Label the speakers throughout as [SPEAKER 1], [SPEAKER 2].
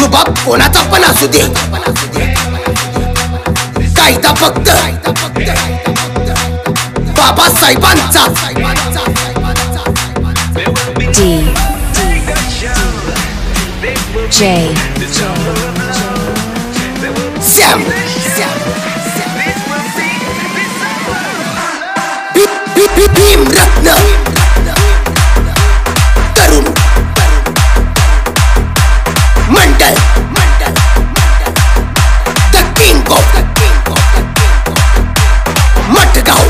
[SPEAKER 1] रुबाब कोणाचा पण असू दे, कायदा फक्त बाबासाहेबांचा.
[SPEAKER 2] DJ
[SPEAKER 1] Sam Bhimratna Tarun Mandal, the king of Matgaon,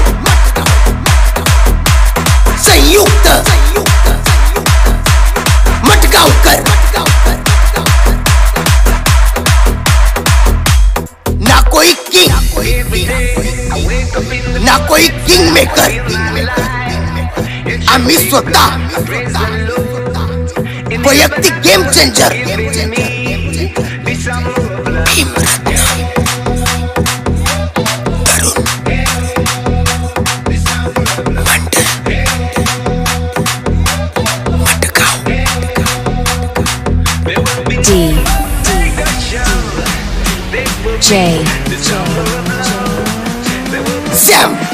[SPEAKER 1] संयुक्त मटगावकर. ना कोई किंग ना कोई किंग मेकर, आम्ही स्वतः वैयक्तिक गेम चेंजर.
[SPEAKER 2] DJ
[SPEAKER 1] Sam